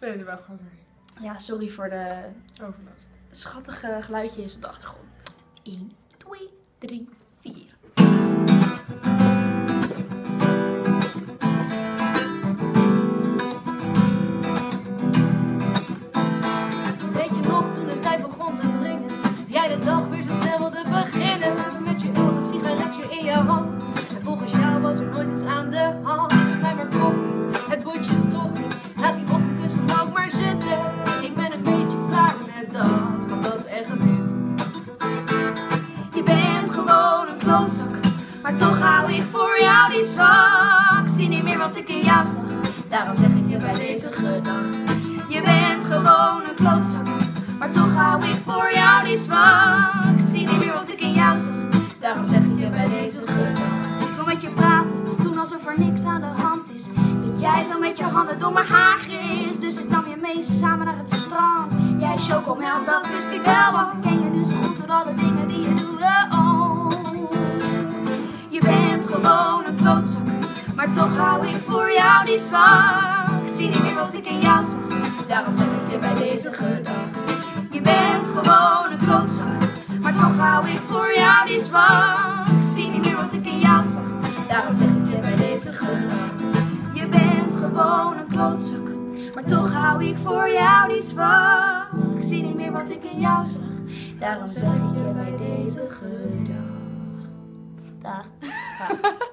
Deze wel gewoon erin. Ja, sorry voor de Overlast. schattige geluidjes op de achtergrond. 1, 2, 3, 4. Weet je nog toen de tijd begon te dringen? Jij de dag weer zo snel wilde beginnen. Met je eeuwige sigaretje in je hand. En volgens jou was er nooit iets aan de hand. Ga maar koffie, het boeit je toch niet. Laat die ochtendkussen ook maar zitten. Ik ben een beetje klaar met dat, want dat echt niet. Je bent gewoon een klootzak, maar toch hou ik voor jou die zwak. Zie niet meer wat ik in jou zag, daarom zeg ik je bij deze gedag. Je bent gewoon een klootzak, maar toch hou ik voor jou die zwak. Zie niet meer wat ik in jou zag, daarom zeg ik je bij deze gedag. Ik wil met je praten, doen alsof er niks aan de hand is. Dat jij zo met je handen door mijn haar is. Dus ik nam je mee samen naar het strand. Jij chocomel, dat wist ik wel, want ik ken je nu zo goed door alle dingen die je doet. Oh. Je bent gewoon een klootzak, maar toch hou ik voor jou die zwak. Zie niet meer wat ik in jou zag, daarom zeg ik je bij deze gedag. Je bent gewoon een klootzak, maar toch hou ik voor jou die zwak. Zie niet meer wat ik in jou zag, daarom zeg ik je bij deze gedag. Je bent gewoon een klootzak, maar toch hou ik voor jou die zwak. Zie niet meer wat ik in jou zag, daarom zeg ik je bij deze gedag. Dag.